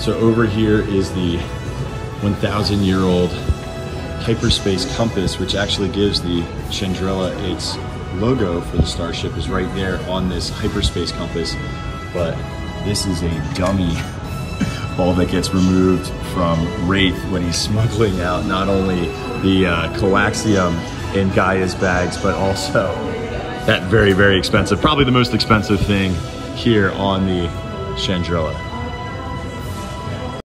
So over here is the 1,000-year-old Hyperspace compass, which actually gives the Chandrilla its logo for the starship, is right there on this Hyperspace compass. But this is a dummy ball that gets removed from Wraith when he's smuggling out not only the coaxium in Gaia's bags, but also that very, very expensive, probably the most expensive thing here on the Chandrilla.